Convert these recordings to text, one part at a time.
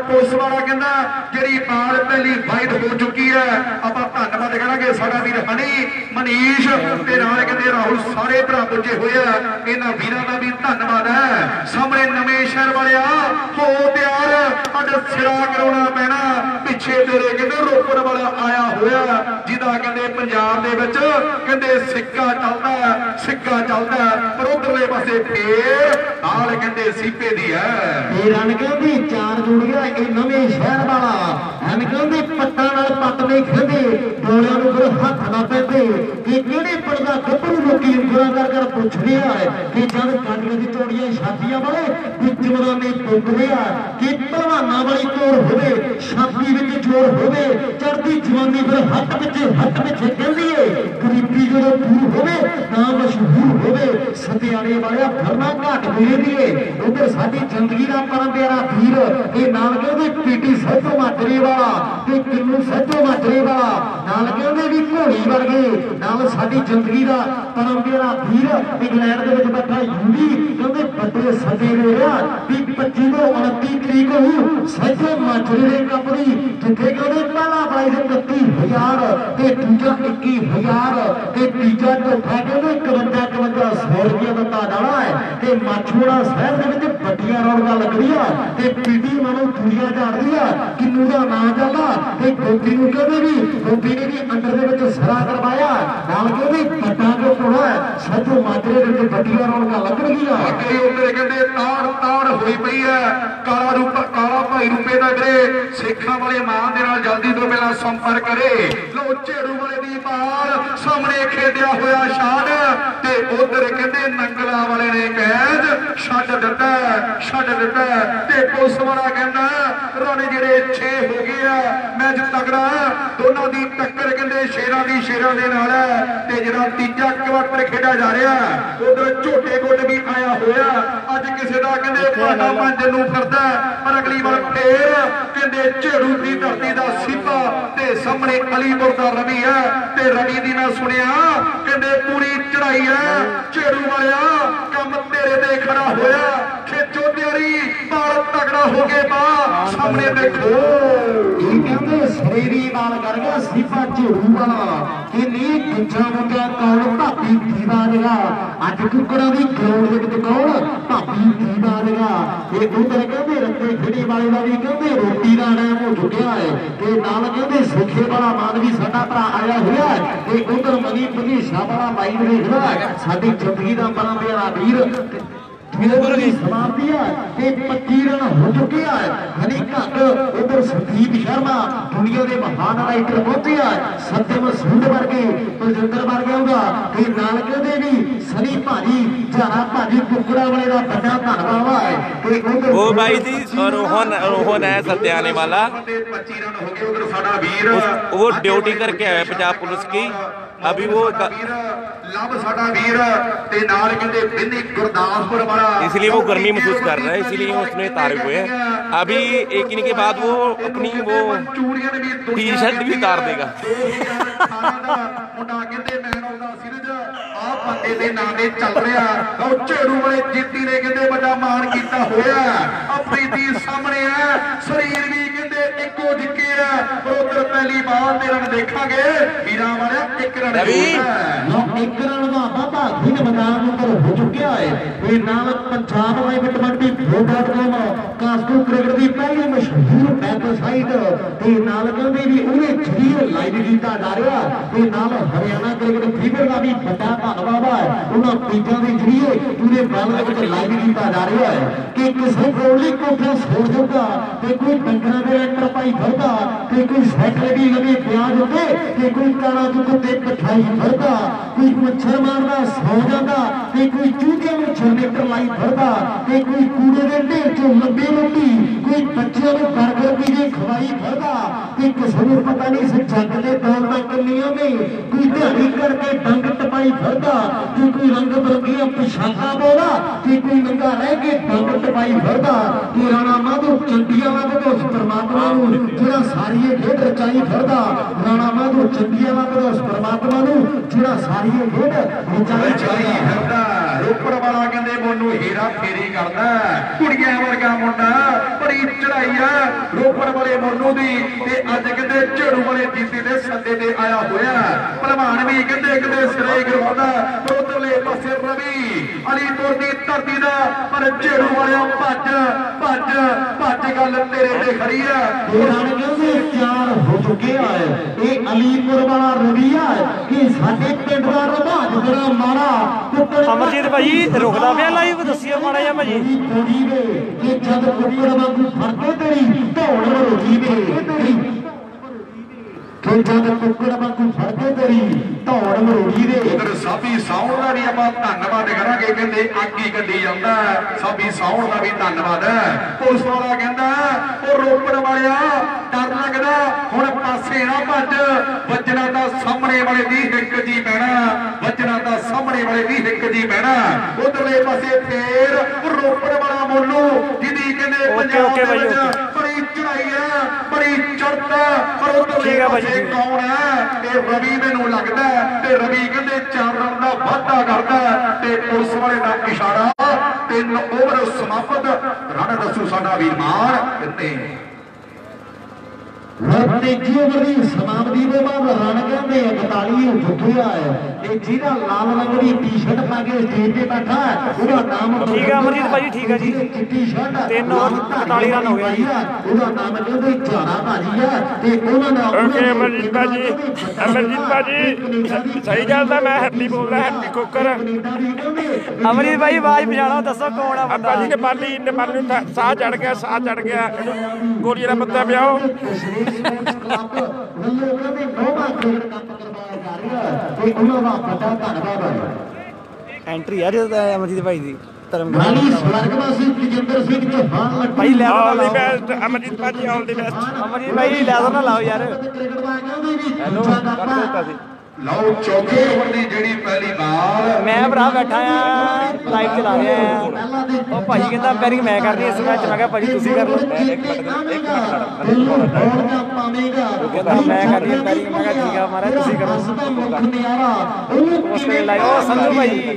Police वाला कहना जी बाल पहली वाइड हो चुकी है। आप धन्यवाद करेंगे साडा वीर हनी मनीष ते नाल कहते राहुल सारे भरा पुजे हुए इन्हां वीरां दा भी धन्यवाद है। सामने नवे शहर वाले हो तैयार अज सिरा कराउणा पैना पिछे तेरे कहते रोपड़ वाला आया होया जिहदा कहते पंजाब दे विच कहते सिक्का चलदा पर उधरले पासे फेर नाल कहते सीपे दी है रन कहते चार जुड़ गया ये नवे शहर वाला रन कहते पट्टा नाल पट नहीं खेलते डोलियां नूं फिर हथ ना पैंदे कि किहड़े पड़दा गब्बरू लोकी उंगलां कर पुछदे आ कि जद कांडियां दी तोड़ियां छातियां वाले विच मराने पुगदे आ कि भलवानां वाली तोड़ होवे छाती विच जोर होवे चढ़दी जवानी फिर हट पिछे कहदी है गरीबी जदों दूर होवे ना मशहूर होवे सतियाने वाले फरना घट मिलदी है। उधर साडी जिंदगी दा परम प्यारा वीर ये नाल कहंदे पीटी सैदो माजरे वाला ते किन्नू सैदो माजरे वाला नाल कहंदे भी घोड़ी वर्गे नाल साडी जिंदगी दा परम प्यारा वीर इंग्लैंड दे विच बैठा यूवी कहंदे बड़े सदे ले रहा भी 25 ਤੋਂ 29 तरीक ਨੂੰ सैदो माजरे दे कप दी जिथे कहंदे पहला प्राइज 31,000 ते दूजा 21,000 ते तीजा चौथा कहंदे 51,100 रुपया ਦਿੱਤਾ ਜਾਣਾ है ते माछोड़ा शहर दे विच ਵੱਡੀਆਂ ਰੌਣਕਾਂ ਲੱਗਦੀਆਂ ਤੇ ਪੀਟੀ ਮਾਨੂੰ ਦੁਨੀਆ ਜਾਣਦੀ ਆ ਕਿੰਨੂ ਦਾ ਨਾਂ ਚੱਲਦਾ ਤੇ ਗੋਪੀ ਨੂੰ ਕਹਿੰਦੇ ਵੀ ਗੋਪੀ ਨੇ ਵੀ ਅੰਦਰ ਦੇ ਵਿੱਚ ਸਰਾ ਕਰਵਾਇਆ ਨਾਲ ਕਹਿੰਦੇ ਪੱਟਾਂ ਜੋ ਕੋਣਾ ਸੱਜੋ ਮਾਜਰੇ ਦੇ ਵਿੱਚ ਵੱਡੀਆਂ ਰੌਣਕਾਂ ਲੱਗਣਗੀਆਂ ਅੱਗੇ ਉੱਤੇ ਕਹਿੰਦੇ ਤਾੜ ਹੋਈ ਪਈ ਹੈ ਕਾਲਾ ਭਾਈ ਰੂਪੇ ਦਾ ਵੀਰੇ ਸੇਖਾਂ ਵਾਲੇ ਮਾਂ ਦੇ ਨਾਲ ਜਲਦੀ ਤੋਂ ਪਹਿਲਾਂ ਸੰਪਰਕ ਕਰੇ ਲੋ ਝੇੜੂ ਵਾਲੇ ਦੀ ਬਾਲ ਸਾਹਮਣੇ ਖੇਡਿਆ ਹੋਇਆ ਸ਼ਾਨ ਤੇ ਉਧਰ ਕਹਿੰਦੇ ਨੰਗਲਾ ਵਾਲੇ ਨੇ ਕੈਦ ਛੱਡ ਦਿੱਤਾ ਤੇ ਪੁਲਿਸ ਵਾਲਾ ਕਹਿੰਦਾ ਰਾਣੇ ਜਿਹੜੇ 6 ਹੋ ਗਏ ਆ ਮੈਚ ਤਗੜਾ ਦੋਨਾਂ ਦੀ ਟੱਕਰ ਕਹਿੰਦੇ ਸ਼ੇਰਾਂ ਦੇ ਨਾਲ ਤੇ ਜਿਹੜਾ ਤੀਜਾ ਕੁਆਟਰ ਖੇਡਿਆ ਜਾ ਰਿਹਾ ਉਧਰ ਝੋਟੇ ਗੁੱਟ ਵੀ ਆਇਆ ਹੋਇਆ ਅੱਜ ਕਿਸੇ ਦਾ ਕਹਿੰਦੇ ਭਾਂਡਾ ਪੰਜ ਨੂੰ ਫਿਰਦਾ ਪਰ ਅਗਲੀ ਵਾਰ ਫੇਰ ਕਹਿੰਦੇ ਝੇੜੂ ਦੀ ਧਰਤੀ ਦਾ ਸੀਪਾ ਤੇ ਸਾਹਮਣੇ ਅਲੀਪੁਰ ਦਾ ਰਵੀ ਹੈ ਤੇ ਰਵੀ ਦੀ ਮੈਂ ਸੁਣਿਆ ਕਹਿੰਦੇ ਪੂਰੀ ਚੜਾਈ ਹੈ ਝੇੜੂ ਵਾਲਿਆ ਕੰਮ ਤੇਰੇ ਤੇ ਖੜਾ ਹੋਇਆ ਖੇਚੋ ਤਿਆਰੀ ਬਾਲ ਤਗੜਾ ਹੋ ਕੇ ਬਾ ਸਾਹਮਣੇ ਦੇਖੋ ਇਹ ਕਹਿੰਦੇ ਸਰੀਰੀ ਬਾਲ ਕਰ ਗਿਆ ਸੀਪਾ ਝੇੜੂ ਵਾਲਾ ਕਿ ਨੀ ਗੁੱਜਾ ਮੁੰਡਾ ਕੌਣ ਭਾਬੀ ਦੀਵਾ ਦੇਗਾ ਅੱਜ ਕੁੱਕੜਾਂ ਦੀ ਗਰਾਊਂਡ ਦੇ ਵਿੱਚ ਕੌਣ ਭਾਬੀ ਦੀਵਾ ਦੇਗਾ ਇਹ ਉਧਰ ਕਹਿੰਦੇ ਰੱਤੇ ਖੇੜੀ ਵਾਲੇ ਦਾ ਵੀ ਕਹਿੰਦੇ ਰੋਟੀ ਦਾ ਟਾਈਮ ਹੋ ਚੁੱਕਿਆ ਹੈ ਤੇ ਨਾਲ ਕਹਿੰਦੇ ਸੁਖੇ ਵਾਲਾ ਮਾਨ ਵੀ ਸਾਡਾ ਭਰਾ ਆਇਆ ਹੋਇਆ ਹੈ ਤੇ ਉਧਰ ਮਨੀ ਭਗੀਸ਼ਾ ਵਾਲਾ ਬਾਈ ਵੇਖਦਾ ਸਾਡੀ ਜ਼ਿੰਦਗੀ ਦਾ ਬੜਾ ਪਿਆਰਾ ਵੀਰ समाप्ति है 25 रन हो चुके हैं हनी घट उधर संदीप शर्मा दुनिया के महान राइटर पहुंचे है सत्यम सूद वर्गे बलजिंदर वर्गे होगा ये नाल कहते भी सनी भाजी झारा भाजी कुकड़ा वाले का बड़ा धन्यवाद है वो भाई जी रोहन है सत्याने वाला 25 रन हो गए उधर साडा वीर वो ड्यूटी करके आया पंजाब पुलिस की अभी वो लव साडा वीर ते नाल कहते बिन्नी गुरदासपुर वाला इसलिए वो गर्मी महसूस कर रहा है इसीलिए उसमें तारे हुए हैं अभी एक दिन के बाद वो अपनी वो टी शर्ट भी उतार देगा ਬੰਦੇ ਦੇ ਨਾਂ ਤੇ ਚੱਲ ਰਿਹਾ ਉਹ ਝੇੜੂ ਵਾਲੇ ਜੀਤੀ ਨੇ ਕਹਿੰਦੇ ਵੱਡਾ ਮਾਣ ਕੀਤਾ ਹੋਇਆ ਅਫਰੀਦੀ ਸਾਹਮਣੇ ਆ ਸਰੀਰ ਵੀ ਕਹਿੰਦੇ ਇੱਕੋ ਜਿੱਕੇ ਆ ਪਰ ਉਧਰ ਪਹਿਲੀ ਬਾਲ ਦੇ ਰਨ ਦੇਖਾਂਗੇ ਵੀਰਾਂ ਵਾਲਿਆ 1 ਰਨ ਇੱਕ ਰਨ ਦਾ ਬਾਬਾ ਖਿਨ ਮੈਦਾਨ ਉੱਪਰ ਹੋ ਚੁੱਕਿਆ ਹੈ ਇਹ ਨਾਲ ਪੰਜਾਬ ਲਾਈਵ ਕਮੇਟੀ .com ਕਾਸਕੋ ਕ੍ਰਿਕਟ ਦੀ ਪਹਿਲੀ ਮਸ਼ਹੂਰ ਵੈਬਸਾਈਟ ਤੇ ਨਾਲ ਕਹਿੰਦੇ ਵੀ ਉਹਨੇ ਜਰੀਰ ਲਾਈਵ ਕੀਤਾ ਜਾ ਰਿਹਾ ਤੇ ਨਾਲ ਹਰਿਆਣਾ ਕ੍ਰਿਕਟ ਫੀਵਰ ਦਾ ਵੀ ਵੱਡਾ ਧੰਨਵਾਦ ਹੈ ਉਹਨਾਂ ਪੀਜਾਂ ਦੇ ਜਰੀਏ ਪੂਰੇ ਵਰਲਡ ਦੇ ਵਿੱਚ ਲਾਈਵ ਕੀਤਾ ਜਾ ਰਿਹਾ ਹੈ ਕਿ ਕਿਸੇ ਕੋਲੀ ਕਾਨਫਰੰਸ ਹੋ ਜਾਊਗਾ ਤੇ ਕੋਈ ਡੰਗਰਾਂ ਦੇ ਐਂਟਰ ਪਾਈ ਫਿਰਦਾ ਤੇ ਕੋਈ ਸਾਈਕਲ ਵੀ ਲਵੇ ਪਿਆਜ ਉੱਤੇ ਤੇ ਕੋਈ ਕਾਲਾ ਦੁੱਖ ਤੇ ਪਠਾਈ ਫਿਰਦਾ ਕੋਈ ਮੱਛਰ ਮਾਰਦਾ ਸੌ ਜਾਂਦਾ ਤੇ ਕੋਈ ਚੂਹਿਆਂ ਨੂੰ ਜਨਰੇਟਰ ਲਾਈ ਫਿਰਦਾ ਤੇ ਕੋਈ ਕੂੜੇ ਦੇ ਢੇਰ ਚੋਂ ਲੰਬੀ ਰੋਟੀ ਕੋਈ ਬੱਚਿਆਂ ਨੂੰ ਬਰਗਰ ਪੀਜੇ ਖਵਾਈ ਫਿਰਦਾ ਤੇ ਕਿਸੇ ਨੂੰ ਪਤਾ ਨਹੀਂ ਸੀ ਜੱਗ ਦੇ ਦੌਲਤਾਂ ਕਿੰਨੀਆਂ ਨੇ ਕੋਈ ਦਿਹਾੜੀ ਕਰਕੇ ਡੰਗ ਟਪਾਈ ਫਿਰਦਾ ਤੇ ਕੋਈ ਰੰਗ ਬਰੰਗੀਆਂ ਪਿਛਾਕਾਂ ਬੋਲਾ ਤੇ ਕੋਈ ਨੰਗਾ ਰਹਿ ਕੇ ਡੰਗ ਟਪਾਈ ਫਿਰਦਾ ਤੇ ਰਾਣਾ ਮਾਧੋ ਚੰਡੀਆਂ ਵਾਂਗ ਉਸ ਪਰਮਾਤਮਾ ਨੂੰ ਜਿਹੜਾ ਸਾਰੀ ਇਹ ਖੇਡ ਰਚਾਈ ਫਿਰਦਾ ਰਾਣਾ ਮਾਧੋ ਚੰਡੀਆਂ ਵਾਂਗ ਉਸ ਪਰਮਾਤਮਾ ਨੂੰ ਜਿਹੜਾ ਸਾਰੀ ਇਹ ਖੇਡ ਰਚਾਈ ਫਿਰਦਾ ਰੋਪੜ ਵਾਲਾ ਕਹਿੰਦੇ ਮੋਨੂੰ ਹੀਰਾ ਫੇਰੀ ਕਰਦਾ ਕੁੜੀਆਂ ਵਰਗਾ ਮੁੰਡਾ ਬੜੀ ਚੜਾਈ ਆ ਰੋਪੜ ਵਾਲੇ ਮੋਨੂ ਦੀ ਤੇ ਅੱਜ ਕਹਿੰਦੇ ਝੜੂ ਵਾਲੇ ਜੀਤੀ ਦੇ ਸੱਦੇ ਤੇ ਆਇਆ ਹੋਇਆ ਭਲਵਾਨ ਵੀ ਕਹਿੰਦੇ ਸਿਰੇ ਗਰਾਉਂਦਾ ਉਧਰਲੇ ਪਾਸੇ ਰਵੀ ਅਲੀਪੁਰ ਦੀ ਧਰਤੀ ਦਾ ਪਰ ਝੜੂ ਵਾਲਿਆਂ ਭੱਜ ਗੱਲ ਤੇਰੇ ਤੇ ਖੜੀ ਆ ਰਣ ਕਹਿੰਦੇ 4 ਹੋ ਚੁੱਕੇ ਆ ਇਹ ਅਲੀਪੁਰ ਵਾਲਾ ਰਵੀਆ ਕਿ ਸਾਡੇ ਪਿੰਡ ਦਾ ਰਵਾਜ ਬੜਾ ਮਾੜਾ ਅਮਰਜੀਤ ਭਾਜੀ ਰੁਕਦਾ ਪਿਆ ਲਾਈਵ ਦੱਸਿਓ ਮਾੜਾ ਜਿਹਾ ਭਾਜੀ ਕੁੜੀ ਵੇ ਕਿ ਜਦ ਕੁੱਕੜ ਵਾਂਗੂ ਫੜਦੇ ਤੇਰੀ ਢੋਲ ਰੋਜੀ ਵੇ ਕਿ ਜਦ ਕੁੱਕੜ ਵਾਂਗੂ ਫੜਦੇ ਤੇਰੀ ਢੋਲ ਮਰੋੜੀ ਦੇ ਉਧਰ ਸਾਬੀ ਸਾਉਣ ਦਾ ਵੀ ਆਪਾਂ ਧੰਨਵਾਦ ਕਰਾਂਗੇ ਕਹਿੰਦੇ ਅੱਗ ਹੀ ਕੱਢੀ ਜਾਂਦਾ ਸਾਬੀ ਸਾਉਣ ਦਾ ਵੀ ਧੰਨਵਾਦ ਹੈ ਪੁਲਿਸ ਵਾਲਾ ਕਹਿੰਦਾ ਉਹ ਰੋਪੜ ਵਾਲਿਆ ਡਰ ਲੱਗਦਾ ਹੁਣ ਪਾਸੇ ਨਾ ਭੱਜ ਵੱਜਣਾ ਤਾਂ ਸਾਹਮਣੇ ਵਾਲੇ ਦੀ ਹਿੱਕ ਜੀ ਪੈਣਾ ਵੱਜਣਾ ਤਾਂ ਸਾਹਮਣੇ ਵਾਲੇ ਦੀ ਹਿੱਕ ਜੀ ਪੈਣਾ ਉਧਰਲੇ ਪਾਸੇ ਫੇਰ ਰੋਪੜ ਵਾਲਾ ਮੋਨੂ ਜਿਹਦੀ ਕਹਿੰਦੇ ਪੰਜਾਬ ਦੇ ਵਿੱਚ ਬੜੀ ਚੜਾਈ ਹੈ ਬੜੀ ਚੜ੍ਹਦਾ ਪਰ ਉਧਰਲੇ ਪਾਸੇ ਕੌਣ ਹੈ ਤੇ ਰਵੀ ਮੈਨੂੰ ਲੱਗਦਾ ਤੇ ਰਵੀ ਕਹਿੰਦੇ 4 ਰਨ ਦਾ ਵਾਧਾ ਕਰਦਾ ਤੇ ਪੁਲਿਸ ਵਾਲੇ ਦਾ ਇਸ਼ਾਰਾ 3 ਓਵਰ ਸਮਾਪਤ ਰਨ ਦੱਸੂ ਸਾਡਾ ਵੀਰਮਾਨ ਕਿੰਨੇ ਤੀਜੀ ਓਵਰ ਦੀ ਸਮਾਪਤੀ ਤੋਂ ਬਾਅਦ ਰਨ ਕਹਿੰਦੇ 41 ਹੋ ਚੁੱਕਿਆ ਹੈ ਤੇ ਜਿਹਦਾ ਲਾਲ ਰੰਗ ਦੀ ਟੀ-ਸ਼ਰਟ ਪਾ ਕੇ ਸਟੇਜ ਤੇ ਬੈਠਾ ਉਹਦਾ ਨਾਮ ਠੀਕ ਹੈ ਅਮਰਜੀਤ ਭਾਜੀ ਠੀਕ ਹੈ ਜੀ ਚਿੱਟੀ ਸ਼ਰਟ 3 ਓਵਰ 41 ਰਨ ਹੋ ਗਿਆ ਜੀ ਉਹਦਾ ਨਾਮ ਕਹਿੰਦੇ ਝਾੜਾ ਭਾਜੀ ਆ ਤੇ ਉਹਨਾਂ ਦਾ ਓਕੇ ਅਮਰਜੀਤ ਭਾਜੀ ਸਹੀ ਗੱਲ ਤਾਂ ਮੈਂ ਹੈਪੀ ਬੋਲਦਾ ਹੈਪੀ ਕੁੱਕਰ ਅਮਰਜੀਤ ਭਾਈ ਆਵਾਜ਼ ਪਛਾਣੋ ਦੱਸੋ ਕੌਣ ਆ ਬੰਦਾ ਭਾਜੀ ਨੇਪਾਲੀ ਨੂੰ ਸਾਹ ਚੜ ਗਿਆ ਗੋਲੀਆਂ ਦਾ ਪੱਤਾ ਪਿਆਓ ਕਲੱਬ ਵੱਲੋਂ ਕਹਿੰਦੇ ਨੋਵਾ ਕ੍ਰਿਕਟ ਕੱਪ ਕਰਵਾਇਆ ਜਾ ਰਿਹਾ ਤੇ ਉਹਨਾਂ ਦਾ ਵੱਡਾ ਧੰਨਵਾਦ ਹੈ ਐਂਟਰੀ ਆ ਅਮਰਜੀਤ ਭਾਈ ਦੀ ਮਾਲੀ ਸਵਰਗਵਾਸੀ ਤਜਿੰਦਰ ਸਿੰਘ ਚੌਹਾਨ ਭਾਈ ਲੈ ਆਲ ਦੀ ਬੈਸਟ ਅਮਰਜੀਤ ਭਾਜੀ ਆਲ ਦੀ ਬੈਸਟ ਅਮਰਜੀਤ ਭਾਈ ਲੈ ਦੋ ਨਾ ਲਾਓ ਯਾਰ ਕ੍ਰਿਕਟ ਦਾ ਕਹਿੰਦੇ ਵੀ ਹੈਲੋ ਕਰ ਦਿੱਤਾ ਸੀ ਲਓ ਚੌਥੇ ਓਵਰ ਦੀ ਜਿਹੜੀ ਪਹਿਲੀ ਬਾਲ ਮੈਂ ਭਰਾ ਬੈਠਾ ਆ ਲਾਈਵ ਚਲਾ ਰਿਹਾ ਆ ਉਹ ਭਾਜੀ ਕਹਿੰਦਾ ਪੈਰਿੰਗ ਮੈਂ ਕਰਨੀ ਇਸ ਮੈਚ ਮੈਂ ਕਿਹਾ ਭਾਜੀ ਤੁਸੀਂ ਕਰ ਲਓ ਕਹਿੰਦਾ ਮੈਂ ਕਰਨੀ ਪੈਰਿੰਗ ਮੈਂ ਕਿਹਾ ਠੀਕ ਆ ਮਹਾਰਾਜ ਤੁਸੀਂ ਕਰੋ ਉਸ ਨੇ ਲਾਈਵ ਉਹ ਸੰਧੂ ਭਾਈ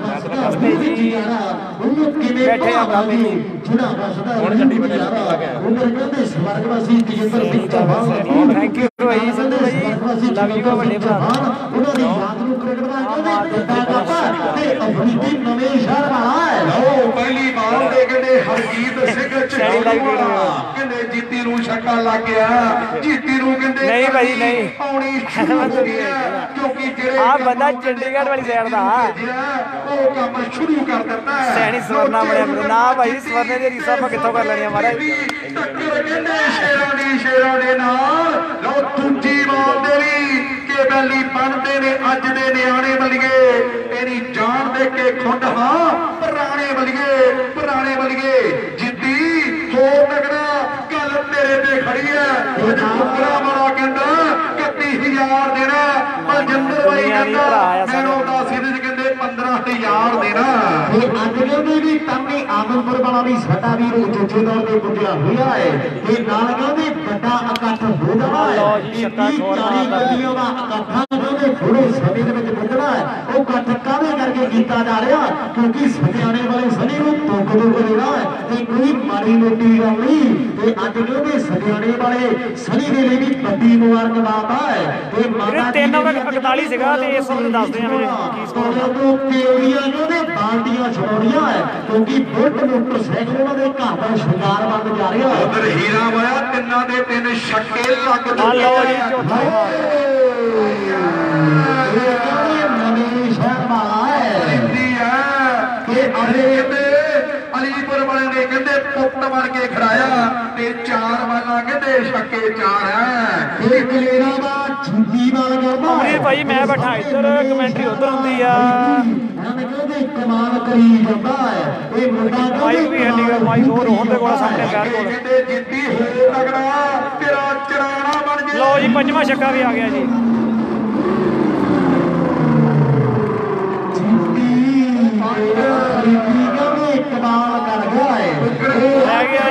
ਬੈਠੇ ਆ ਭਰਾ ਮੈਨੂੰ ਹੁਣ ਗੱਡੀ ਬਣੇ ਉਹਨਾਂ ਕਹਿੰਦੇ ਸਵਰਗਵਾਸੀ ਤਜਿੰਦਰ ਸਿੰਘ ਚੌਹਾਨ ਥੈਂਕ ਯੂ ਭਾਈ ਸੰਧੂ ਭਾਈ ਲਵ ਯੂ ਵੱਡੇ ਭਰਾ ਉਹਨਾਂ ਦੀ ਯਾਦ ਨੂੰ ਕ੍ਰਿਕਟ ਦਾ ਕਹਿੰਦੇ ਤੇ ਅਫਰੀਦੀ ਨਵੇਂ ਸ਼ਹਿਰ ਵਾਲਾ ਹੈ ਲਓ ਪਹਿਲੀ ਬਾਲ ਦੇ ਕਹਿੰਦੇ ਹਰਜੀਤ ਸਿੰਘ ਚੜਾਵਾ ਕਹਿੰਦੇ ਜੀਤੀ ਨੂੰ ਛੱਕਾ ਲੱਗ ਗਿਆ ਜੀਤੀ ਨੂੰ ਕਹਿੰਦੇ ਨਹੀਂ ਭਾਈ ਨਹੀਂ ਆਉਣੀ ਸ਼ੁਰੂ ਹੋ ਗਈ ਹੈ ਕਿਉਂਕਿ ਜਿਹੜੇ ਆ ਬੰਦਾ ਚੰਡੀਗੜ੍ਹ ਵਾਲੀ ਸਾਈਡ ਦਾ ਉਹ ਕੰਮ ਸ਼ੁਰੂ ਕਰ ਦਿੱਤਾ ਸੈਣੀ ਸਵਰਨਾ ਬਣਿਆ ਮੇਰੇ ਨਾ ਭਾਈ ਸਵਰਨੇ ਦੀ ਰੀਸਾਂ ਆਪਾਂ ਕਿੱਥੋਂ ਕਰ ਲੈਣੀਆਂ ਮਹਾਰਾਜ ਟੱਕਰ ਕਹਿੰਦੇ ਸ਼ੇਰਾਂ ਦੇ ਨਾਲ ਲਓ ਦੂਜੀ ਬਾਲ ਦੇ ਵੀ ਕੇ ਬੈਲੀ ਬਣਦੇ ਨੇ ਅੱਜ ਦੇ ਨਿਆਣੇ ਬਲੀਏ ਤੇਰੀ ਜਾਨ ਦੇ ਕੇ ਖੁੰਡ ਹਾਂ ਪੁਰਾਣੇ ਬਲੀਏ ਜਿੱਦੀ ਹੋਰ ਤਗੜਾ ਗੱਲ ਤੇਰੇ ਤੇ ਖੜੀ ਹੈ ਅੱਜ ਮੁਕਰਾ ਵਾਲਾ ਕਹਿੰਦਾ 31000 ਦੇਣਾ ਬਲਜਿੰਦਰ ਬਾਈ ਕਹਿੰਦਾ ਮੈਨੂੰ ਦਾ ਸੀਰੀਜ਼ ਕਹਿੰਦੇ 15000 ਦੇਣਾ ਇਹ ਅੱਜ ਕਹਿੰਦੇ ਵੀ ਤਾਮੀ ਆਦਮਪੁਰ ਵਾਲਾ ਵੀ ਸਾਡਾ ਵੀ ਚੌਥੇ ਦੌਰ ਤੇ ਪੁੱਜਿਆ ਹੋਇਆ ਹੈ ਤੇ ਨਾਲ ਕਹਿੰਦੇ ਵੱਡਾ ਇਕੱਠ ਹੋ ਜਾਣਾ ਹੈ ਇਹ 40 ਗੱਡੀਆਂ ਦਾ ਇਕੱਠਾ ਕਹਿੰਦੇ ਥੋੜੇ ਸਮੇਂ ਦੇ ਵਿੱਚ ਪੁੱਜਣਾ ਹੈ ਉਹ ਇਕੱਠ ਕਾਹਦੇ ਕਰਕੇ ਕੀਤਾ ਜਾ ਰਿਹਾ ਕਿਉਂਕਿ ਸਨਿਆਣੇ ਵਾਲੇ ਸਨੀ ਨੂੰ ਤੁੱਕ ਦੇਣਾ ਹੈ ਤੇ ਕੋਈ ਮਾੜੀ ਮੋਟੀ ਗੱਲ ਨਹੀਂ ਤੇ ਅੱਜ ਕਹਿੰਦੇ ਸਨਿਆਣੇ ਵਾਲੇ ਸਨੀ ਦੇ ਲਈ ਵੀ ਵੱਡੀ ਮੁਬਾਰਕਬਾਦ ਹੈ ਤੇ ਮਾਤਾ 3 ਓਵਰ 41 ਸੀਗਾ ਤੇ ਇਸ ਵਕਤ ਦੱਸਦੇ ਆ ਕੀ ਸਕੋਰ ਕੇਵੀਆਂ ਨੇ ਬਾਲਟੀਆਂ ਛੋੜੀਆਂ ਹੈ ਕਿਉਂਕਿ ਬੁੱਟ ਮੋਟਰਸਾਈਕਲ ਉਹਨਾਂ ਦੇ ਘਰ ਦਾ ਸ਼ਿੰਗਾਰ ਬਣ ਜਾ ਰਿਹਾ ਹੈ ਉਧਰ ਹੀਰਾ ਵਾਇਆ ਤਿੰਨਾਂ ਦੇ 3 ਛੱਕੇ ਲੱਗ ਆ ਲਓ ਜੀ ਚੌਥਾ ਇਹ ਕਹਿੰਦੇ ਨਵੇਂ ਸ਼ਹਿਰ ਵਾਲਾ ਹੈ ਕਿ ਅਰੇ ਅਲੀਪੁਰ ਵਾਲੇ ਨੇ ਕਹਿੰਦੇ ਪੁੱਤ ਬਣ ਕੇ ਖੜਾਇਆ ਤੇ 4 ਵਾਲਾ ਕਹਿੰਦੇ ਛੱਕੇ 4 ਹੈ ਇਹ ਕਲੇਰਾ ਦਾ ਛੁੱਟੀ ਵਾਲਾ ਕਰਦਾ ਅਮਰੀਤ ਭਾਈ ਮੈਂ ਬੈਠਾ ਇੱਧਰ ਕਮੈਂਟਰੀ ਉੱਧਰ ਹੁੰਦੀ ਆ ਐਵੇਂ ਕਹਿੰਦੇ ਕਮਾਲ ਕਰੀ ਜਾਂਦਾ ਹੈ ਇਹ ਮੁੰਡਾ ਮਾਈਕ ਵੀ ਹੈ ਨਹੀਂ ਮਾਈਕ ਹੋਰ ਹੋਣ ਦੇ ਕੋਲ ਸਾਹਮਣੇ ਪੈਰ ਕੋਲ ਕਹਿੰਦੇ ਜਿੱਤੀ ਹੋ ਤਗੜਾ ਤੇਰਾ ਚਰਾਣਾ ਬਣ ਜੇ ਲਓ ਜੀ ਪੰਜਵਾਂ ਛੱਕਾ ਵੀ ਆ ਗਿਆ ਜੀ ਕਮਾਲ ਕਰ ਗਿਆ ਹੈ ਲੈ ਗਿਆ ਜੀ 1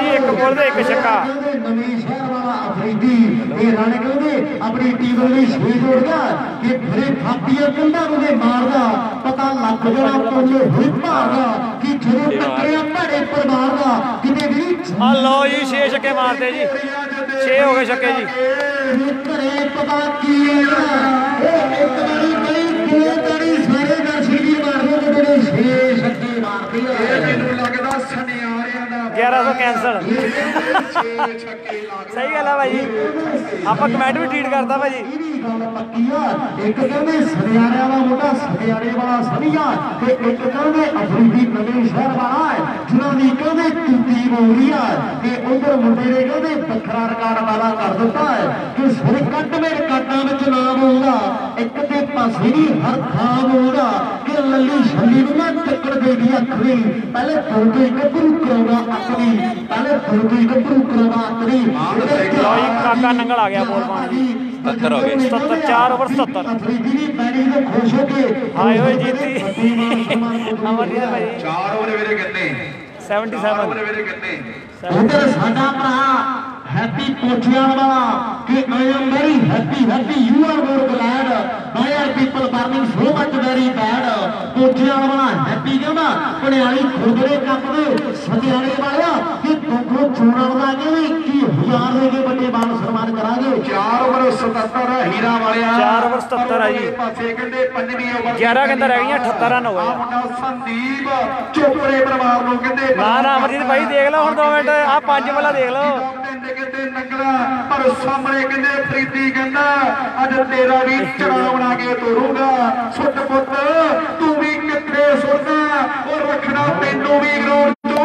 ਬੋਲ ਦੇ 1 ਛੱਕਾ। ਨਵੇਂ ਸ਼ਹਿਰ ਵਾਲਾ ਅਫਰੀਦੀ ਇਹ ਰਨ ਕਹਿੰਦੇ ਆਪਣੀ ਟੀਮ ਲਈ ਛੇ ਜੋੜ ਗਿਆ ਕਿ ਫਿਰ ਥਾਪੀਆਂ ਕੰਧਾਂ ਨੂੰ ਦੇ ਮਾਰਦਾ ਪਤਾ ਲੱਗ ਜਾਣਾ ਪੋਲੇ ਹੋਈ ਭਾਰਦਾ ਕਿ ਜਦੋਂ ਟੱਕਰਿਆ ਭੜੇ ਪਰਿਵਾਰ ਦਾ ਕਿਤੇ ਵੀ ਆ ਲਓ ਜੀ 6 ਛੱਕੇ ਮਾਰਦੇ ਜੀ 6 ਹੋ ਗਏ ਛੱਕੇ ਜੀ। ਘਰੇ ਪਤਾ ਕੀ ਹੈ ਉਹ ਇੱਕ ਵਾਰੀ ਨਹੀਂ ਦੋ ਵਾਰੀ ਸਾਰੇ ਦਰਸ਼ਕ ਵੀ ਮਾਰਦੇ ਜਿਹੜੇ 6 ਛੱਕੇ ਮਾਰਦੇ ਆ ਇਹ ਮੈਨੂੰ ਲੱਗਦਾ ਸੁਨਿਆਰਿਆਂ ਦਾ 1100 ਕੈਂਸਲ। 6 ਛੱਕੇ ਲੱਗ ਸਹੀ ਗੱਲ ਆ ਭਾਜੀ ਆਪਾਂ ਕਮੈਂਟ ਵੀ ਟਵੀਟ ਕਰਦਾ ਭਾਜੀ। ਇਹ ਵੀ ਗੱਲ ਪੱਕੀ ਆ ਇੱਕ ਕਹਿੰਦੇ ਸਨਿਆਰਿਆਂ ਦਾ ਮੁੰਡਾ ਸਨਿਆਰੇ ਵਾਲਾ ਸਨੀਆ ਤੇ ਇੱਕ ਕਹਿੰਦੇ ਅਫਰੀਦੀ ਨਵੇਂ ਸ਼ਹਿਰ ਵਾਲਾ ਹੈ ਜਿਨ੍ਹਾਂ ਦੀ ਕਹਿੰਦੇ ਤੂਤੀ ਬੋਲੀ ਆ ਤੇ ਉਧਰ ਮੁੰਡੇ ਨੇ ਕਹਿੰਦੇ ਵੱਖਰਾ ਰਿਕਾਰਡ ਵਾਲਾ ਕਰ ਦਿੱਤਾ ਹੈ ਕਿ ਸਿਰ ਕੱਟ ਮੇਰੇ ਕਾਟਾਂ ਵਿੱਚ ਨਾ ਬੋਲਦਾ ਇੱਕ ਤੇ ਪਾਸੇ ਨਹੀਂ ਹਰ ਥਾਂ ਬੋਲਦਾ ਕਿ ਲੱਲੀ ਛੱਲੀ ਨੂੰ ਮੈਂ ਚੱਕੜ ਦੇ ਦੀ ਅੱਖ ਨਹੀਂ ਪਹਿਲੇ ਫੋਟੋ ਹੀ ਗੱਭਰੂ ਕਰਾਉਂਦਾ ਆਪਣੀ ਪਹਿਲੇ ਫੋਟੋ ਹੀ ਗੱਭਰੂ ਕਰਾਉਂਦਾ ਆਪਣੀ ਲਓ ਜੀ ਕਾਕਾ ਨੰਗਲ ਆ ਗਿਆ ਬੋਲ ਪਾਉਣ ਜੀ। 70 ਹੋ ਗਏ 77 4 ਓਵਰ 77। ਅਫਰੀਦੀ ਦੀ ਬੈਟਿੰਗ ਤੋਂ ਖੁਸ਼ ਹੋ ਕੇ ਹਾਏ ਓਏ ਜੀਤੀ ਅਮਰਜੀਤ ਭਾਜੀ 4 ਓਵਰ ਮੇਰੇ ਕਿੰਨੇ 77 ਓਵਰ ਮੇਰੇ ਕਿੰਨੇ ਉਧਰ ਸਾਡਾ ਭਰਾ ਹੈਪੀ ਕੋਠਿਆਲ ਵਾਲਾ ਕਿ I am very happy you are more glad ਬਾਈ are people burning so much very bad Kothial ਵਾਲਾ ਹੈਪੀ ਕਹਿੰਦਾ ਪੜਿਆਲੀ ਖੁਰਦਰੇ ਕੱਪ ਦੇ ਸਤਿਆਣੇ ਵਾਲਿਆ ਕਿ ਤੁਹਾਨੂੰ ਚੋਣਾਂ ਦਾ ਕਹਿੰਦੇ 21000 ਦੇ ਕੇ ਵੱਡੇ ਮਾਨ ਸਨਮਾਨ ਕਰਾਂਗੇ 4 ਓਵਰ 77 ਹੀਰਾ ਵਾਲਿਆ 4 ਓਵਰ 77 ਆ ਜੀ। ਪਾਸੇ ਕਹਿੰਦੇ 5ਵੀਂ ਓਵਰ 11 ਕਹਿੰਦਾ ਰਹਿ ਗਈਆਂ 78 ਰਨ ਹੋ ਗਏ। ਮੁੰਡਾ ਸੰਦੀਪ ਚੋਪੜੇ ਪਰਿਵਾਰ ਨੂੰ ਕਹਿੰਦੇ ਨਾ ਅਮਰਜੀਤ ਭਾਈ ਦੇਖ ਲਓ ਹੁਣ 2 ਮਿੰਟ ਆ 5 ਵਾਲਾ ਦੇਖ ਲਓ। ਕਹਿੰਦੇ ਨੰਗਲਾ ਪਰ ਸਾਹਮਣੇ ਕਹਿੰਦੇ ਪ੍ਰੀਤੀ ਕਹਿੰਦਾ ਅੱਜ ਤੇਰਾ ਵੀ ਚੜਾ ਬਣਾ ਕੇ ਤੋਰੂਗਾ ਸੁੱਟ ਪੁੱਤ ਤੂੰ ਵੀ ਕਿੱਥੇ ਸੁੱਟਦਾ ਉਹ ਰੱਖਣਾ ਤੈਨੂੰ ਵੀ ਗਰਾਊਂਡ ਤੋਂ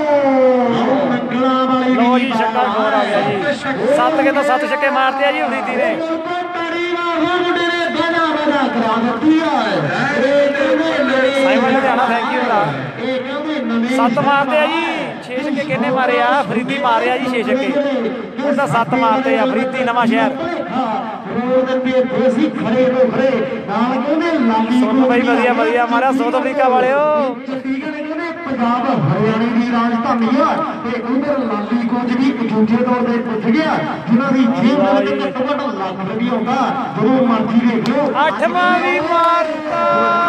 ਮੰਗਲਾ ਵਾਲੀ ਲਓ ਜੀ ਛੱਕਾ ਹੋਰ ਆ ਗਿਆ ਜੀ 7 ਕਹਿੰਦਾ 7 ਛੱਕੇ ਮਾਰਤੇ ਆ ਜੀ ਪ੍ਰੀਤੀ ਨੇ। ਮੁੰਡੇ ਨੇ ਬਣਾ ਕਰਾ ਦਿੱਤੀ ਆ ਇਹ ਕਹਿੰਦੇ ਸਾਈਮਨ ਲੁਧਿਆਣਾ ਥੈਂਕ ਯੂ ਭਰਾ। ਇਹ ਕਹਿੰਦੇ ਨਵੇਂ 7 ਮਾਰਦੇ ਆ ਜੀ 6 ਛੱਕੇ ਕਿੰਨੇ ਮਾਰੇ ਆ ਫਰੀਦੀ ਮਾਰਿਆ ਜੀ 6 ਛੱਕੇ ਹੁਣ ਤਾਂ 7 ਮਾਰਦੇ ਆ ਫਰੀਦੀ ਨਵਾਂ ਸ਼ਹਿਰ। ਰੋਡ ਤੇ ਦੇਸੀ ਖੜੇ ਹੋ ਖੜੇ ਨਾਲ ਕਹਿੰਦੇ ਲਾਲੀ ਸੋਨੂੰ ਬਾਈ ਵਧੀਆ ਮਾਰਿਆ ਸਾਊਥ ਅਫਰੀਕਾ ਵਾਲਿਓ। ਚੰਡੀਗੜ੍ਹ ਕਹਿੰਦੇ ਪੰਜਾਬ ਹਰਿਆਣੇ ਦੀ ਰਾਜਧਾਨੀ ਆ ਤੇ ਉਧਰ ਲਾਲੀ ਕੋਚ ਵੀ ਦੂਜੇ ਦੌਰ ਦੇ ਪੁੱਜ ਗਿਆ ਜਿਨ੍ਹਾਂ ਦੀ ਜੇਬ ਵਿੱਚ ਘੱਟੋ ਘੱਟ ਲੱਖ ਰੁਪਏ ਆਉਂਦਾ ਜਦੋਂ ਮਰਜ਼ੀ ਵੇਖ ਲਓ 8ਵਾਂ ਵੀ ਮਾਰਤਾ।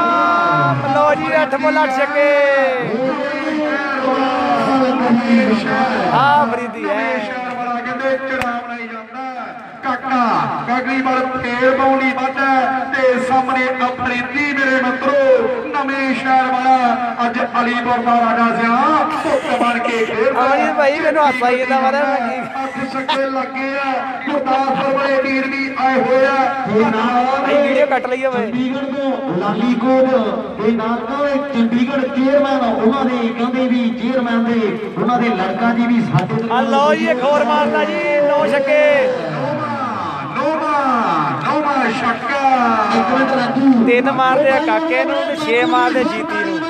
ਲਓ ਜੀ 8 ਬੋਲ 8 ਛੱਕੇ ਆ ਫਰੀਦੀ ਹੈ। ਸ਼ਹਿਰ ਵਾਲਾ ਕਹਿੰਦੇ ਚੜਾ ਬਣਾਈ ਜਾਂਦਾ ਕਾਕਾ ਕਾਗਲੀ ਵਾਲ ਫੇਰ ਬਾਉਣੀ ਵੱਧ ਤੇ ਸਾਹਮਣੇ ਅਫਰੀਦੀ ਮੇਰੇ ਮਿੱਤਰੋ ਨਵੇਂ ਸ਼ਹਿਰ ਵਾਲਾ ਅੱਜ ਅਲੀਪੁਰ ਦਾ ਰਾਜਾ ਸਿਆ ਪੁੱਤ ਬਣ ਕੇ ਖੇਡਦਾ ਅਮਰਜੀਤ ਭਾਈ ਮੈਨੂੰ ਹਾਸਾ ਹੀ ਜਾਂਦਾ ਮਾਰਿਆ ਮੈਂ ਕੀ 8 ਛੱਕੇ ਲੱਗੇ ਆ ਗੁਰਦਾਸਪੁਰ ਵਾਲੇ ਵੀਰ ਵੀ ਆਏ ਹੋਏ ਆ ਭਾਈ ਵੀਡੀਓ ਕੱਟ ਲਈ ਹੋਵੇ। ਚੰਡੀਗੜ੍ਹ ਤੋਂ ਲਾਲੀ ਕੋਚ ਤੇ ਨਾਲ ਕਹਿੰਦੇ ਚੰਡੀਗੜ੍ਹ ਚੇਅਰਮੈਨ ਉਹਨਾਂ ਦੇ ਕਹਿੰਦੇ ਵੀ ਚੇਅਰਮੈਨ ਦੇ ਉਹਨਾਂ ਦੇ ਲੜਕਾ ਜੀ ਵੀ ਸਾਡੇ ਆ ਲਓ ਜੀ ਇੱਕ ਹੋਰ ਮਾਰਦਾ ਜੀ 9 ਛੱਕੇ ਨੋਵਾ ਛੱਕਾ ਇੱਕ ਮਿੰਟ ਰਾਜੂ 3 ਮਾਰਦੇ ਆ ਕਾਕੇ ਨੂੰ ਤੇ 6 ਮਾਰਦੇ ਜੀਤੀ ਨੂੰ।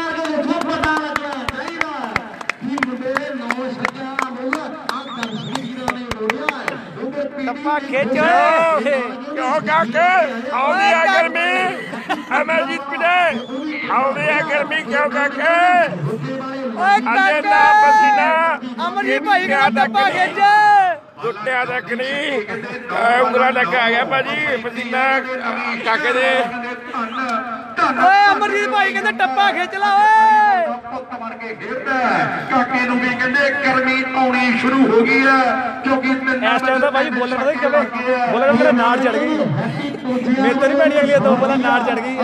ਟੱਪਾ ਖਿੱਚ ਓਏ ਕਿਉਂ ਕਾਕੇ ਆਉਂਦੀ ਆ ਗਰਮੀ ਅਮਰਜੀਤ ਪਿੰਡੇ ਆਉਂਦੀ ਆ ਗਰਮੀ ਕਿਉਂ ਕਾਕੇ ਓਏ ਅਜੇ ਨਾ ਪਸੀਨਾ ਅਮਰਜੀਤ ਭਾਈ ਕਹਿੰਦਾ ਟੱਪਾ ਖਿੱਚ ਗੁੱਟਿਆਂ ਤੱਕ ਨਹੀਂ ਉਂਗਲਾਂ ਤੱਕ ਆ ਗਿਆ ਭਾਜੀ ਪਸੀਨਾ ਕਾਕੇ ਦੇ। ਓਏ ਅਮਰਜੀਤ ਭਾਈ ਕਹਿੰਦਾ ਟੱਪਾ ਖਿੱਚ ਲਾ ਓਏ ਪੁੱਤ ਬਣ ਕੇ ਖੇਡਦਾ ਕਾਕੇ ਨੂੰ ਵੀ ਕਹਿੰਦੇ ਗਰਮੀ ਆਉਣੀ ਸ਼ੁਰੂ ਹੋ ਗਈ ਹੈ ਕਿਉਂਕਿ ਇਸ ਟਾਈਮ ਤਾਂ ਭਾਈ ਬੋਲਰ ਪਤਾ ਕਿਵੇਂ ਬੋਲਰ ਮੇਰੇ ਨਾਲ ਚੜ ਗਈ ਮੇਰੇ ਤੋਂ ਨਹੀਂ ਪੈਣੀ ਅਗਲੀ 2 ਬੋਲਾਂ ਨਾਲ ਚੜ ਗਈ।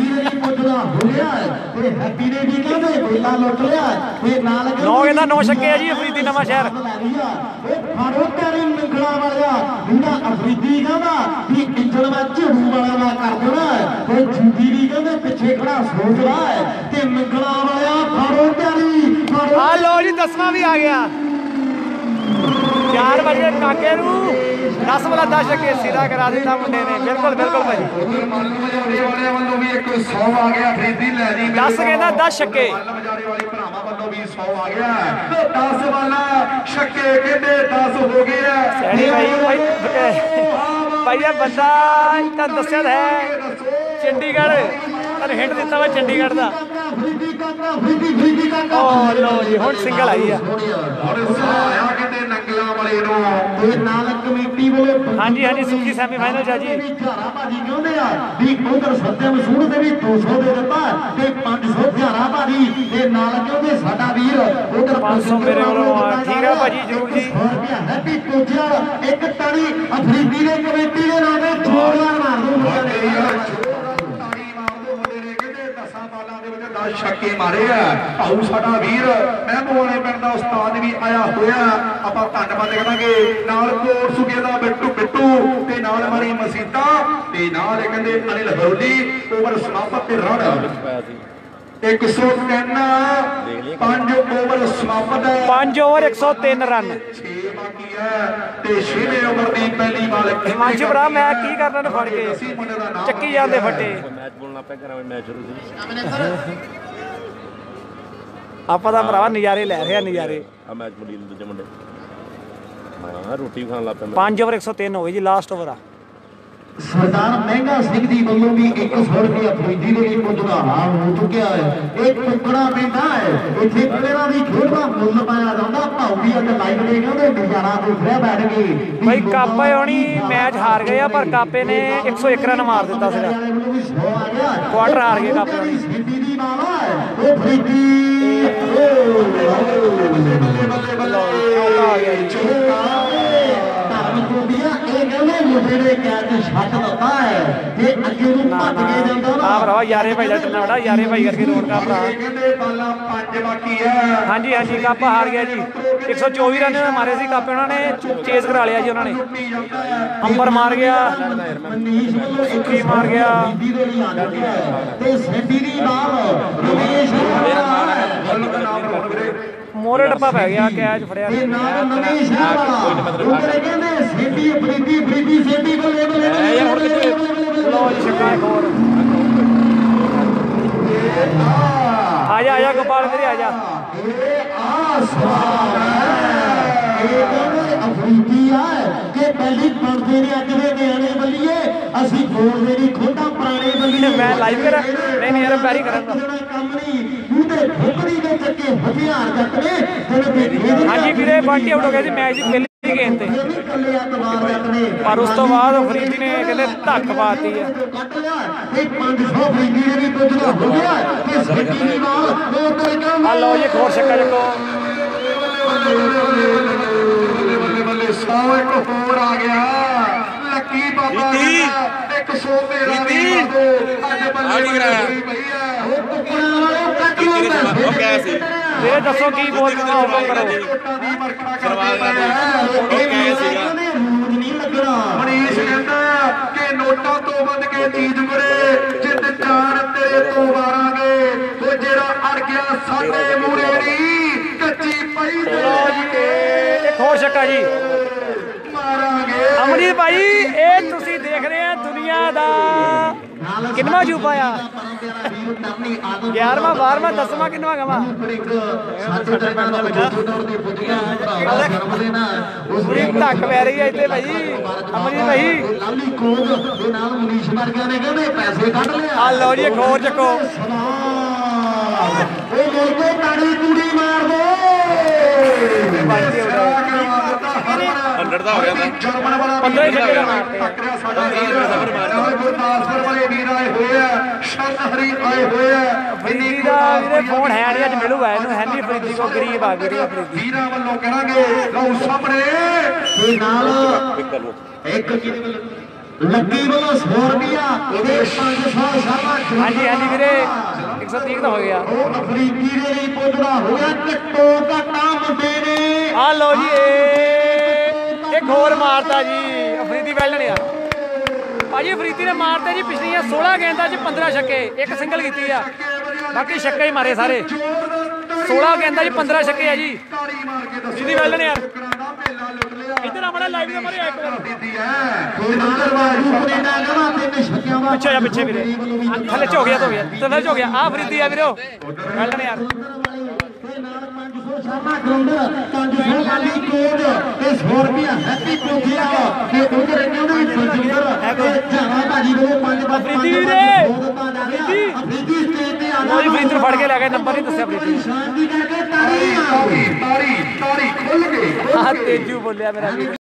ਹੈਪੀ ਨੇ ਵੀ ਕਹਿੰਦੇ ਬੇਲਾ ਲੁੱਟ ਲਿਆ ਤੇ ਨਾਲ 9 ਕਹਿੰਦਾ 9 ਛੱਕੇ ਆ ਜੀ ਅਫਰੀਦੀ ਨਵਾਂ ਸ਼ਹਿਰ। ਫਾਰੂਕਾਰੀ ਮੰਗਲਾ ਵਾਲਿਆ ਇਹਨਾਂ ਅਫਰੀਦੀ ਕਹਿੰਦਾ ਵੀ ਇੰਜਣ ਮੈਂ ਝੜੂ ਵਾਲਾ ਨਾ ਕਰ ਦੇਣਾ ਤੇ ਜੂਦੀ ਵੀ ਕਹਿੰਦੇ ਪਿੱਛੇ ਖੜਾ ਸੋਚ ਰਹਾ ਹੈ ਤੇ ਮੰਗਲਾ ਵਾਲਿਆ ਫਾਰੂਕਾਰੀ ਆ ਲੋ ਜੀ 10ਵਾਂ ਵੀ ਆ ਗਿਆ 4 ਵਜੇ ਕਾਕੇ ਨੂੰ 10 ਵਾਲਾ 10 ਛੱਕੇ ਸਿੱਧਾ ਕਰਾ ਦਿੱਤਾ ਮੁੰਡੇ ਨੇ। ਬਿਲਕੁਲ ਭਾਜੀ ਵਾਲਿਆਂ ਵੱਲੋਂ ਵੀ ਇੱਕ 100 ਆ ਗਿਆ ਫਰੀਦੀ ਲੈ ਜੀ 10 ਕਹਿੰਦਾ 10 ਛੱਕੇ ਮਜਾਰੇ ਵਾਲੇ ਭਰਾਵਾਂ ਵੱਲੋਂ ਵੀ 100 ਆ ਗਿਆ ਤੇ 10 ਵਾਲਾ ਛੱਕੇ ਕਹਿੰਦੇ 10 ਹੋ ਗਏ ਆ ਸੈਣੀ ਭਾਈ ਇਹ ਬੰਦਾ ਤਾਂ ਦੱਸਿਆ ਹੈ ਚੰਡੀਗੜ੍ਹ ਤੁਹਾਨੂੰ ਹਿੰਟ ਦਿੱਤਾ ਵਾ ਚੰਡੀਗੜ੍ਹ ਦਾ। ਦਾ ਓ ਲਓ ਜੀ ਹੁਣ ਸਿੰਗਲ ਆਈ ਆ ਔਰ ਸਾਰਿਆ ਕਿਤੇ ਨੰਗਲਾਂ ਵਾਲੇ ਨੂੰ ਤੇ ਨਾਲ ਕਮੇਟੀ ਵੱਲੋਂ ਹਾਂਜੀ ਹਾਂਜੀ ਸੁੱਕੀ ਸੈਮੀਫਾਈਨਲ ਚ ਆ ਜੀ ਝਾਰਾ ਭਾਜੀ ਕਹਿੰਦੇ ਆ ਵੀ ਉਧਰ ਸੱਤਿਆਮ ਸੂੜ ਦੇ ਵੀ 200 ਦੇ ਦਿੱਤਾ ਤੇ 500 ਝਾਰਾ ਭਾਜੀ ਤੇ ਨਾਲ ਕਹਿੰਦੇ ਸਾਡਾ ਵੀਰ ਉਧਰ 500 ਮੇਰੇ ਵੱਲੋਂ ਠੀਕ ਆ ਭਾਜੀ ਜਰੂਰ ਜੀ 100 ਰੁਪਿਆ ਹੈਪੀ ਕੋਚਾ ਇੱਕ ਤਾੜੀ ਅਫਰੀਦੀ ਦੇ ਕਮੇਟੀ ਦੇ ਨਾਂ ਤੇ ਜੋਰਦਾਰ ਮਾਰ ਦੋ ਤਾੜੀ ਮਾਰ ਦੋ ਮੁੰਡੇ ਨੇ ਕਹਿੰਦੇ 10 ਬਾਲਾਂ ਦੇ ਵਿੱਚ 10 ਛੱਕੇ ਮਾਰੇ ਆ ਆਉ ਸਾਡਾ ਵੀਰ ਮਹਿਮੂ ਵਾਲੇ ਪਿੰਡ ਦਾ ਉਸਤਾਦ ਵੀ ਆਇਆ ਹੋਇਆ ਆਪਾਂ ਧੰਨਵਾਦ ਕਰਾਂਗੇ ਨਾਲ ਕੋਟ ਸੁਗੇ ਦਾ ਬਿੱਟੂ ਤੇ ਨਾਲ ਮਾਰੀ ਮਸੀਤਾ ਤੇ ਨਾਲ ਇਹ ਕਹਿੰਦੇ ਅਨਿਲ ਹਰੋਲੀ ਓਵਰ ਸਮਾਪਤ ਤੇ ਰਣ 103 5 ਓਵਰ ਸਮਾਪਤ 5 ਓਵਰ 103 ਰਨ 6 ਬਾਕੀ ਹੈ ਤੇ 6ਵੇਂ ਓਵਰ ਦੀ ਪਹਿਲੀ ਬਾਲ ਹਿਮਾਂਸ਼ ਭਰਾ ਮੈਂ ਕੀ ਕਰਨਾ ਨੂੰ ਫੜ ਕੇ ਚੱਕੀ ਜਾਂਦੇ ਫੱਟੇ ਮੈਚ ਬੋਲਣਾ ਪਿਆ ਕਰਾਂ ਮੈਚ ਸ਼ੁਰੂ ਸੀ ਆਪਾਂ ਤਾਂ ਭਰਾਵਾ ਨਜ਼ਾਰੇ ਲੈ ਰਹੇ ਆ ਨਜ਼ਾਰੇ ਆ ਮੈਚ ਮੁੰਡੀ ਦੂਜੇ ਮੁੰਡੇ ਹਾਂ ਰੋਟੀ ਖਾਣ ਲੱਗ ਪਿਆ 5 ਓਵਰ 103 ਹੋਏ ਜੀ ਲਾਸਟ ਓਵਰ ਆ ਸਰਦਾਰ ਮਹਿੰਗਾ ਸਿੰਘ ਦੀ ਵੱਲੋਂ ਵੀ 100 ਰੁਪਏ ਫੌਜੀ ਦੇ ਲਈ ਪੁੱਜਦਾ ਹੋ ਚੁੱਕਿਆ ਹੈ ਇੱਕ ਟੁਕੜਾ ਪੈਂਦਾ ਹੈ ਇੱਥੇ ਪਲੇਅਰਾਂ ਦੀ ਖੇਡ ਦਾ ਮੁੱਲ ਪਾਇਆ ਜਾਂਦਾ ਭਾਉ ਵੀ ਅੱਜ ਲਾਈਵ ਦੇ ਕਹਿੰਦੇ ਨਜ਼ਾਰਾ ਦੇਖ ਰਿਹਾ ਬੈਠ ਕੇ ਬਈ ਕਾਪੇ ਹੋਣੀ ਮੈਚ ਹਾਰ ਗਏ ਆ ਪਰ ਕਾਪੇ ਨੇ 101 ਰਨ ਮਾਰ ਦਿੱਤਾ ਸੀਗਾ ਕੁਆਟਰ ਹਾਰ ਗਏ ਕਾਪੇ ਹੋਣੀ ਸਿੱਧੀ ਦੀ ਬਾਲ ਹੈ ਉਹ ਫਰੀਦੀ ਬੱਲੇ ਬੱਲੇ ਆ ਗਿਆ ਜੀ ਇਹ ਕਹਿੰਦੇ ਮੁੰਡੇ ਨੇ ਕੈਚ ਛੱਡ ਦਿੱਤਾ ਹੈ ਜੇ ਅੱਗੇ ਨੂੰ ਭੱਜ ਕੇ ਜਾਂਦਾ ਆ ਭਰਾਵਾ ਯਾਰੇ ਭਾਈ ਦਾ ਟੰਨਾ ਵੜਾ ਯਾਰੇ ਭਾਈ ਕਰਕੇ ਰੋਣ ਭਰਾ ਕਹਿੰਦੇ ਬਾਲਾਂ 5 ਬਾਕੀ ਹੈ ਹਾਂਜੀ ਹਾਂਜੀ ਕਾਪਾ ਹਾਰ ਗਿਆ ਜੀ 124 ਰਨ ਮਾਰੇ ਸੀ ਕਾਪੇ ਉਹਨਾਂ ਨੇ ਚੇਸ ਕਰਾ ਲਿਆ ਜੀ ਉਹਨਾਂ ਨੇ ਅੰਬਰ ਮਾਰ ਗਿਆ ਮਨੀਸ਼ ਵੱਲੋਂ ਸੁੱਖੀ ਮਾਰ ਗਿਆ ਬੀਬੀ ਦੇ ਲਈ ਆ ਚੁੱਕਿਆ ਤੇ ਸੈਂਡੀ ਦੀ ਬਾਲ ਰਮੇਸ਼ ਮੋਰੇ ਡੱਬਾ ਪੈ ਗਿਆ ਕੈਚ ਫੜਿਆ ਇਹ ਨਾਲ ਨਵੇਂ ਸ਼ਹਿਰ ਵਾਲਾ ਉਧਰ ਕਹਿੰਦੇ ਸੈਂਡੀ ਫਰੀਦੀ ਸੈਂਡੀ ਬੱਲੇ ਲੋ ਜੀ ਛੱਕਾ ਇੱਕ ਹੋਰ ਆ ਜਾ ਗੋਪਾਲ ਵੀਰੇ ਆ ਜਾ ਇਹ ਕਹਿੰਦੇ ਅਫਰੀਦੀ ਆ ਕਿ ਪਹਿਲੀ ਬਣਦੇ ਨੇ ਅੱਜ ਦੇ ਨਿਆਣੇ ਬੱਲੀਏ ਅਸੀਂ ਬੋਲਦੇ ਨਹੀਂ ਖੋਟਾ ਪੁਰਾਣੇ ਬੱਲੀਏ ਮੈਂ ਲਾਈਵ ਕਰਾਂ ਨਹੀਂ ਯਾਰ ਪੈਰੀ ਕਰਾਂਗਾ ਕੰਮ ਨਹੀਂ ਉਹਦੇ ਫੁੱਕੜੀ ਦੇ ਚੱਕੇ ਹਥਿਆਰ ਜੱਟ ਨੇ ਜਿਹੜੇ ਹਾਂਜੀ ਵੀਰੇ ਬਾਂਟੀ ਆਊਟ ਹੋ ਗਿਆ ਸੀ ਮੈਚ ਦੀ ਪਹਿਲੀ ਗੇਮ ਤੇ ਕੱਲੇ ਅਤਵਾਰ ਜੱਟ ਨੇ ਪਰ ਉਸ ਤੋਂ ਬਾਅਦ ਅਫਰੀਦੀ ਨੇ ਕਹਿੰਦੇ ਧੱਕ ਪਾਤੀ ਆ ਕੱਟ ਲਿਆ ਇਹ 500 ਫਰੀਦੀ ਨੇ ਵੀ ਪੁੱਜਦਾ ਹੋ ਗਿਆ ਤੇ ਸਿੱਧੀ ਦੀ ਬਾਲ ਦੋ ਤਰੀਕਾਂ ਆ ਲਓ ਜੀ ਇੱਕ ਹੋਰ ਛੱਕਾ ਚੱਕੋ ਬੱਲੇ 100 ਇੱਕ ਹੋਰ ਆ ਗਿਆ ਲੱਕੀ ਬਾਬਾ 113 ਦੀ ਬਾਦੋ ਅੱਜ ਬੱਲੇ ਹੋਈ ਪਈ ਆ ਉਹ ਟੁਕੜਾਂ ਵਾਲੇ ਕੱਟ ਲਓ ਉਹ ਕਿਆ ਸੀ ਵੀਰੇ ਦੱਸੋ ਕੀ ਬੋਲ ਹੁਕਮ ਕਰੋ ਨੋਟਾਂ ਦੀ ਵਰਖਾ ਕਰਵਾ ਕਰਦੇ ਉਹ ਕਿਆ ਸੀਗਾ ਰੂਜ ਨਹੀਂ ਲੱਗਣਾ ਮਨੀਸ਼ ਕਹਿੰਦਾ ਕਿ ਨੋਟਾਂ ਤੋਂ ਵੱਧ ਕੇ ਚੀਜ਼ ਕਰੇ ਜਿੰਦ ਜਾਨ ਤੇਰੇ ਤੋਂ ਵਾਰਾਂਗੇ ਉਹ ਜਿਹੜਾ ਅੜ ਗਿਆ ਸਾਡੇ ਮੂਰੇ ਨਹੀਂ ਕੱਚੀ ਪਈ ਤੇ ਇੱਕ ਹੋਰ ਛੱਕਾ ਜੀ ਮਾਰਾਂਗੇ ਅਮਰੀਤ ਭਾਈ ਇਹ ਤੁਸੀਂ ਦੇਖ ਰਹੇ ਆ ਦੁਨੀਆ ਦਾ ਕਿੰਨਾ ਜੂਪਾ ਆ 11ਵਾਂ 12ਵਾਂ 10ਵਾਂ ਕਿੰਨਾ ਗਵਾ ਪੂਰੀ ਧੱਕ ਪੈ ਰਹੀ ਹੈ ਇੱਥੇ ਭਾਈ ਅਮਰੀਤ ਭਾਈ ਲਾਲੀ ਕੋਦ ਦੇ ਨਾਲ ਮਨੀਸ਼ ਵਰਗਿਆਂ ਨੇ ਕਹਿੰਦੇ ਪੈਸੇ ਕੱਢ ਲਿਆ ਆ ਲਓ ਜੀ ਇੱਕ ਹੋਰ ਚੱਕੋ ਇਹ ਲੋਕੋ ਤਾੜੀ ਕੁੜੀ ਮਾਰ ਦੋ ਅੰਡਰ ਦਾ ਹੋ ਗਿਆ ਤਾਂ ਜਰਮਨ ਵਾਲਾ 15 ਹੀ ਛੱਕੇ ਦਾ ਮਾਰਤੇ ਟੱਕਰਿਆ ਸਾਡਾ ਵੀਰ ਗੁਰਦਾਸਪੁਰ ਵਾਲੇ ਵੀਰ ਆਏ ਹੋਏ ਆ ਸ਼ਨ ਹਰੀ ਆਏ ਹੋਏ ਆ ਫਰੀਦੀ ਦਾ ਵੀਰੇ ਫੋਨ ਹੈ ਨਹੀਂ ਅੱਜ ਮਿਲੂਗਾ ਇਹਨੂੰ ਹੈ ਨਹੀਂ ਫਰੀਦੀ ਕੋ ਗਰੀਬ ਆ ਵੀਰੇ ਫਰੀਦੀ ਵੀਰਾਂ ਵੱਲੋਂ ਕਹਾਂਗੇ ਲਓ ਸਾਹਮਣੇ ਤੇ ਨਾਲ ਇੱਕ ਲੱਕੀ ਵੱਲੋਂ 100 ਰੁਪਿਆ ਤੇ 500 ਸਾਵਾ ਹਾਂਜੀ ਹਾਂਜੀ ਵੀਰੇ 130 ਦਾ ਹੋ ਗਿਆ ਉਹ ਅਫਰੀਦੀ ਦੇ ਲਈ ਪੁੱਜਦਾ ਹੋ ਗਿਆ ਘੱਟੋ ਘੱਟਾ ਮੁੰਡੇ ਨੇ ਆ ਲਓ ਜੀ ਇੱਕ ਹੋਰ ਮਾਰਤਾ ਜੀ ਅਫਰੀਦੀ ਵੈਲਣ ਆ ਭਾਜੀ ਅਫਰੀਦੀ ਨੇ ਮਾਰਤੇ ਜੀ ਪਿਛਲੀਆਂ 16 ਗੇਂਦਾਂ 'ਚ 15 ਛੱਕੇ ਇੱਕ ਸਿੰਗਲ ਕੀਤੀ ਆ ਬਾਕੀ ਛੱਕੇ ਹੀ ਮਾਰੇ ਸਾਰੇ 16 ਗੇਂਦਾਂ 'ਚ 15 ਛੱਕੇ ਆ ਜੀ ਤਾੜੀ ਮਾਰ ਕੇ ਦੱਸੋ ਜਿਹਦੀ ਵੈਲਣ ਯਾਰ ਦਾ ਮੇਲਾ ਲੁੱਟ ਲਿਆ ਇੱਧਰ ਆਪਣਾ ਲਾਈਵ ਦਾ ਮਰੇ ਇੱਕ ਵਾਰ ਦਿੱਤੀ ਹੈ ਤੇ ਨਾਲ ਬਾਜੂ ਕੈਨੇਡਾ ਕਹਿੰਦਾ ਤਿੰਨ ਛੱਕਿਆਂ ਦਾ ਪਿੱਛੇ ਜਾ ਪਿੱਛੇ ਵੀਰੇ ਥੱਲੇ ਝੋ ਗਿਆ ਥੱਲੇ ਝੋ ਗਿਆ ਆ ਫਰੀਦੀ ਆ ਵੀਰੋ ਵੈਲਣ ਯਾਰ ਤੇ ਨਾਲ 500 ਸ਼ਰਮਾ ਗਰਾਊਂਡਰ 500 ਵਾਲੀ ਕੋਡ ਤੇ 100 ਰੁਪਿਆ ਹੈਪੀ ਕੋਠਿਆ ਤੇ ਉਧਰ ਕਹਿੰਦੇ ਬਲਜਿੰਦਰ ਤੇ ਜਾਵਾ ਭਾਜੀ ਵੱਲੋਂ 5 ਅਫਰੀਦੀ ਵੀਰੇ ਅਫਰੀਦੀ ਅਫਰੀਦੀ ਸਟੇਜ ਤੇ ਆ ਲਓ ਜੀ ਫਰੀਦੀ ਨੂੰ ਫੜ ਕੇ ਲੈ ਕੇ ਨੰਬਰ ਨਹੀਂ ਦੱਸਿਆ ਫਰੀਦੀ ਨੇ। ਸ਼ਾਂਤੀ ਕਰਕੇ ਤਾੜੀ ਤਾੜੀ ਤਾੜੀ ਤਾੜੀ ਖੁੱਲ ਗਈ ਆਹ ਤੇਜੂ ਬੋਲਿਆ ਮੇਰਾ ਵੀਰ।